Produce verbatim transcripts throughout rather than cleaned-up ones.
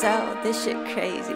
cell, this shit crazy.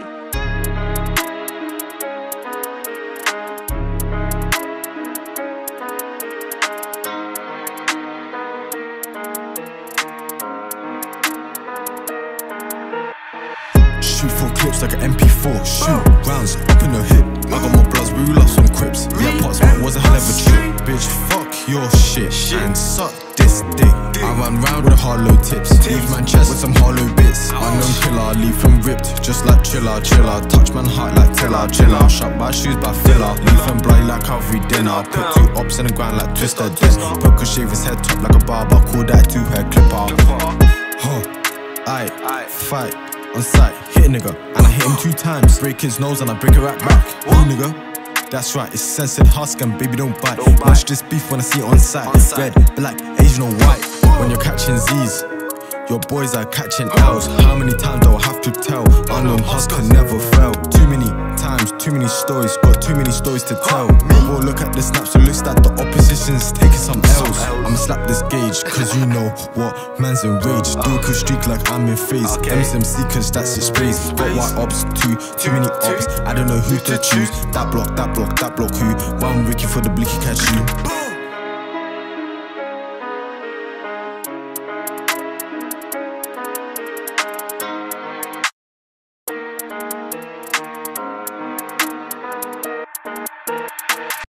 Shoot four clips like an M P four. Shoot rounds up in the hip. I got more bloods, we love some crips. Yeah, pots, but it was a hell of a trip. Bitch, fuck your shit and suck this dick. I run round with hollow tips. Leave man chest with some hollow bits. Unknown killer, leave him ripped, just like Triller, Chiller. Touch man heart like Tiller, Chiller. Shut my shoes by filler. Leave him bloody like every dinner. Put two ops in the ground like Twister disc. Poker shave his head top like a barber. Call that two hair clipper. Huh, aye, fight on sight, hit a nigga, and I hit him two times. Break his nose and I break it right back. Oh nigga, that's right, it's censored Husky and baby don't bite. Much this beef when I see it on sight. Red, black, Asian or white. When you're catching Z's, your boys are catching L's. How many times do I have to tell? Unknown Husky never fell. Too many times, too many stories, got too many stories to tell. Bro, look at the snaps, so looks like the opposition's taking some L's. I'ma slap this gauge, cause you know what, man's enraged. Do a cool streak like I'm in phase. M S M C cause that's his praise. Got white ops, too, too many ops. I don't know who to choose. That block, that block, that block who? One wicked for the blicky catch you.